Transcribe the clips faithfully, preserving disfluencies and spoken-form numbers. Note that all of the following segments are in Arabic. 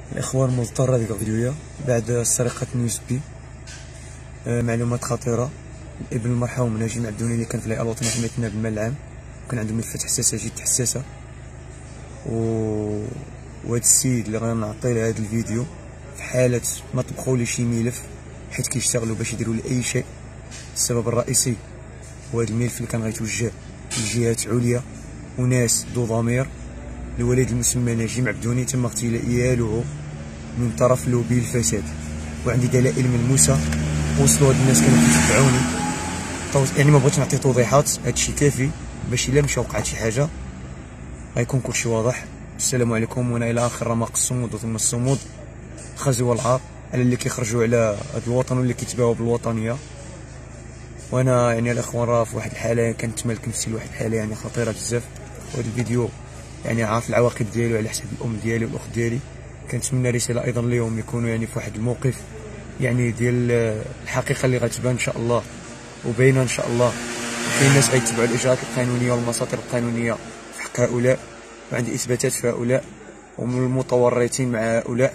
الاخوان مضطر هذيك الفيديوهيه بعد سرقه نيوز بي. آه معلومات خطيره. الابن المرحوم نجيب عبدوني اللي كان في الهيئه الوطنيه لحمايه الناب المال العام، وكان عنده ملفات حساسه جد حساسه، و وهذا السيد اللي غنعطي له هذا الفيديو في حاله ما طبخوا لي شي ملف، حيت كيشتغلوا باش يديروا لي اي شيء. السبب الرئيسي هو هذا الملف اللي كان غيتوجه لجهات عليا وناس ذو ضمير. الوليد المسمى نجيب عبدوني تم اغتياله من طرف لوبي الفساد، وعندي دلائل ملموسه. وصلوا هاد الناس كانوا كيتبعوني، يعني ما بغيتش نعطي توضيحات، هادشي كافي باش الا مشى وقعت شي حاجه غيكون كلشي واضح. السلام عليكم، وانا الى اخر رمق الصمود وثم الصمود خزوا العار على اللي كيخرجوا على هاد الوطن واللي كيتباعوا بالوطنيه. وانا يعني الاخوان راه في واحد الحاله كانت مالك نفسي لواحد الحاله يعني خطيره بزاف. وهذا الفيديو يعني عارف العواقب ديالو على حساب الام ديالي والاخت ديالي. كنتمنى رساله ايضا ليهم يكونوا يعني في واحد الموقف يعني ديال الحقيقه اللي غتبان ان شاء الله وباينه ان شاء الله. كاين ناس غيتبعوا الاجراءات القانونيه والمساطر القانونيه في حق هؤلاء، وعندي اثباتات في هؤلاء ومن المتورطين مع هؤلاء.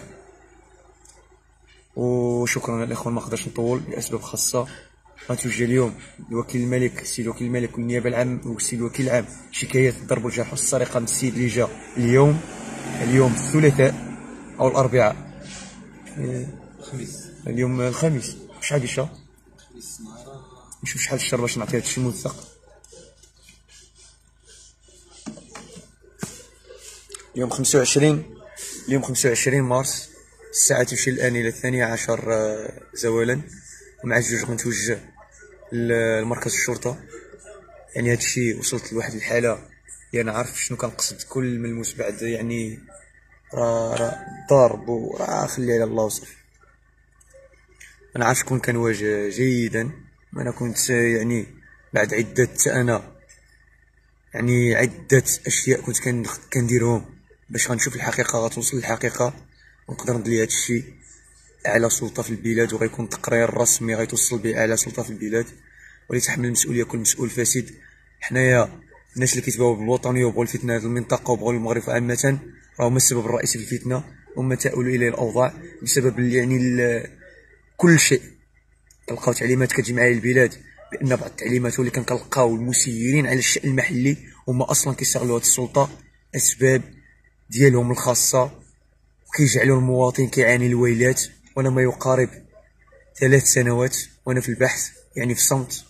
وشكرا الاخوان، ما نقدرش نطول لاسباب خاصه. غنتوجه اليوم لوكيل الملك، السيد وكيل الملك والنيابه العامه والسيد الوكيل العام شكايات الضرب والجرح والسرقه من السيد اللي جا اليوم اليوم الثلاثاء او الاربعاء، الخميس اليوم الخميس. شحال ديشا نشوف شحال الشهر باش نعطي هادشي موثق. اليوم خمسة وعشرين اليوم خمسة وعشرين مارس، الساعة تمشي الآن إلى الثانية عشر زوالا، ومع الجوج غنتوجه لمركز الشرطة. يعني هادشي وصلت لواحد الحالة اللي أنا عارف شنو كنقصد. كل ملموس بعد يعني راه راه ضرب وراه خلي على الله وصافي. أنا عارف شكون كنواجه جيدا. أنا كنت يعني بعد عدة أنا يعني عدة أشياء كنت كنديرهم باش غنشوف الحقيقة، غتوصل الحقيقة ونقدر ندير هادشي أعلى سلطة في البلاد، وغيكون تقرير رسمي غيتوصل به أعلى سلطة في البلاد، وليتحمل المسؤولية كل مسؤول فاسد. حنايا الناس اللي كيتباعوا بالوطنية وبغوا الفتنة هذه المنطقة وبغوا المغرب عامة راهم السبب الرئيسي في الفتنة، وما تأولوا إليه الأوضاع بسبب يعني كل شيء. كنلقاو تعليمات كتجي معايا البلاد بأن بعض التعليمات اللي كنلقاو المسيرين على الشأن المحلي هما أصلا كيستغلوا هاد السلطة أسباب ديالهم الخاصة، وكيجعلوا المواطن كيعاني الويلات. وانا ما يقارب ثلاث سنوات وانا في البحث يعني في صمت،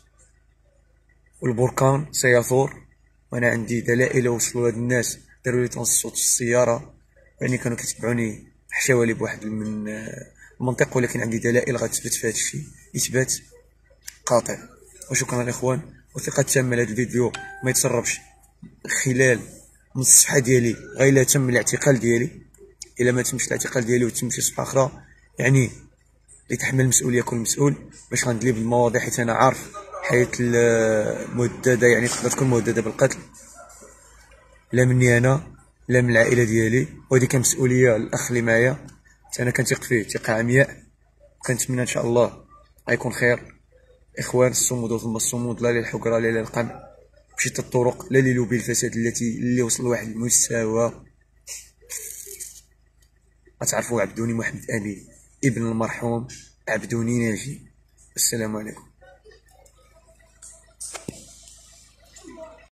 والبركان سيثور، وانا عندي دلائل. وصلوا هاد الناس داروا لي تنصت في السياره، يعني كانوا كيتبعوني حشاولي بواحد من المنطق، ولكن عندي دلائل غتثبت في هذا الشيء اثبات قاطع. وشكرا الاخوان، وثقه تامه لهذا الفيديو ما يتسربش. خلال نص الصفحه ديالي غير تم الاعتقال ديالي، الا ما تمش الاعتقال ديالي وتم شي صفحه اخرى يعني يتحمل المسؤوليه كل مسؤول. باش غندلي بالمواضيع حيت انا عارف حياه المهدده يعني تقدر تكون مهدده بالقتل، لا مني انا لا من العائله ديالي، وهذه كمسؤوليه الاخ اللي معايا انا كنثق فيه ثقه عمياء. كنتمنى ان شاء الله غيكون خير. اخوان، الصمود ثم الصمود، لا للحقره لا للقمع بشتى الطرق، لا للوبي الفساد التي اللي وصل لواحد المستوى. غتعرفوا عبدوني محمد امين ابن المرحوم عبدوني ناجي. السلام عليكم.